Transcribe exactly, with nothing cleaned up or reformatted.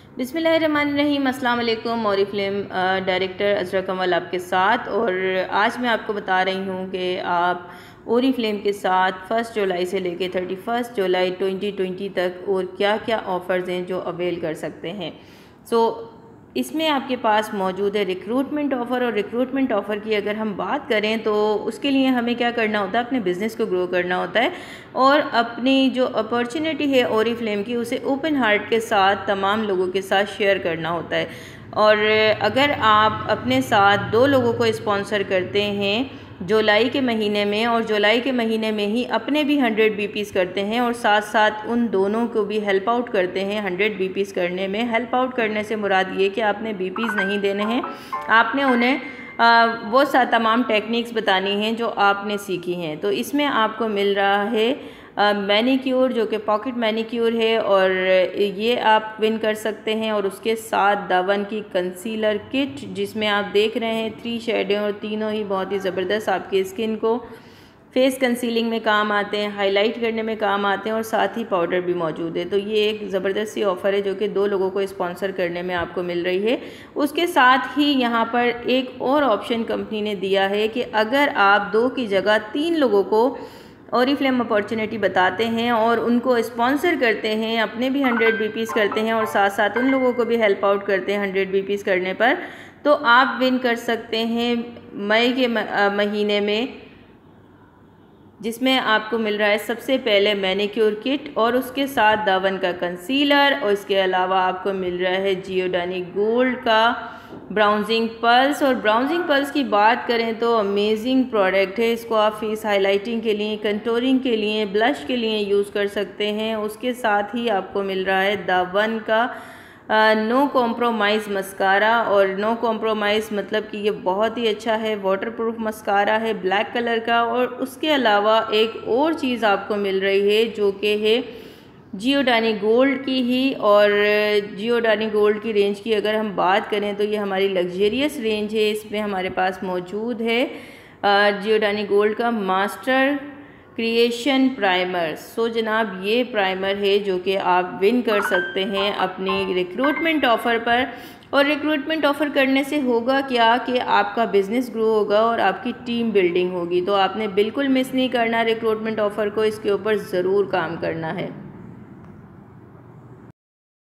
बिस्मिल्लाहिर्रहमानिर्रहीम, अस्सलाम वालेकुम। ओरिफ्लेम डायरेक्टर अज़रा कमल आपके साथ। और आज मैं आपको बता रही हूँ कि आप ओरिफ्लेम के साथ फर्स्ट जुलाई से लेके थर्टी फर्स्ट जुलाई ट्वेंटी ट्वेंटी तक और क्या क्या ऑफ़र्स हैं जो अवेल कर सकते हैं। सो so, इसमें आपके पास मौजूद है रिक्रूटमेंट ऑफ़र। और रिक्रूटमेंट ऑफ़र की अगर हम बात करें तो उसके लिए हमें क्या करना होता है, अपने बिज़नेस को ग्रो करना होता है और अपनी जो अपॉर्चुनिटी है ओरिफ्लेम की उसे ओपन हार्ट के साथ तमाम लोगों के साथ शेयर करना होता है। और अगर आप अपने साथ दो लोगों को स्पॉन्सर करते हैं जुलाई के महीने में और जुलाई के महीने में ही अपने भी हंड्रेड बीपीस करते हैं और साथ साथ उन दोनों को भी हेल्प आउट करते हैं हंड्रेड बीपीस करने में। हेल्प आउट करने से मुराद ये कि आपने बीपीस नहीं देने हैं, आपने उन्हें आ, वो सा तमाम टेक्निक्स बतानी हैं जो आपने सीखी हैं। तो इसमें आपको मिल रहा है मैनिक्योर जो कि पॉकेट मैनिक्योर है और ये आप विन कर सकते हैं। और उसके साथ दावन की कंसीलर किट जिसमें आप देख रहे हैं थ्री शेडें और तीनों ही बहुत ही ज़बरदस्त आपकी स्किन को फेस कंसीलिंग में काम आते हैं, हाईलाइट करने में काम आते हैं और साथ ही पाउडर भी मौजूद है। तो ये एक ज़बरदस्त सी ऑफ़र है जो कि दो लोगों को स्पॉन्सर करने में आपको मिल रही है। उसके साथ ही यहाँ पर एक और ऑप्शन कंपनी ने दिया है कि अगर आप दो की जगह तीन लोगों को ओरिफ्लेम अपॉर्चुनिटी बताते हैं और उनको स्पॉन्सर करते हैं, अपने भी हंड्रेड बीपीस करते हैं और साथ साथ उन लोगों को भी हेल्प आउट करते हैं हंड्रेड बीपीस करने पर, तो आप विन कर सकते हैं मई के महीने में, जिसमें आपको मिल रहा है सबसे पहले मैनिक्योर किट और उसके साथ दावन का कंसीलर। और इसके अलावा आपको मिल रहा है जियोडानी गोल्ड का ब्राउजिंग पल्स। और ब्राउजिंग पल्स की बात करें तो अमेजिंग प्रोडक्ट है। इसको आप फेस हाइलाइटिंग के लिए, कंटूरिंग के लिए, ब्लश के लिए यूज़ कर सकते हैं। उसके साथ ही आपको मिल रहा है दावन का नो कॉम्प्रोमाइज़ मस्कारा। और नो कॉम्प्रोमाइज़ मतलब कि ये बहुत ही अच्छा है, वाटरप्रूफ मस्कारा है ब्लैक कलर का। और उसके अलावा एक और चीज़ आपको मिल रही है जो कि है जियोडानी गोल्ड की ही। और जियोडानी गोल्ड की रेंज की अगर हम बात करें तो ये हमारी लग्जरियस रेंज है। इसमें हमारे पास मौजूद है जियोडानी गोल्ड का मास्टर क्रिएशन प्राइमर। सो जनाब ये प्राइमर है जो कि आप विन कर सकते हैं अपनी रिक्रूटमेंट ऑफ़र पर। और रिक्रूटमेंट ऑफ़र करने से होगा क्या कि आपका बिज़नेस ग्रो होगा और आपकी टीम बिल्डिंग होगी। तो आपने बिल्कुल मिस नहीं करना रिक्रूटमेंट ऑफ़र को, इसके ऊपर ज़रूर काम करना है।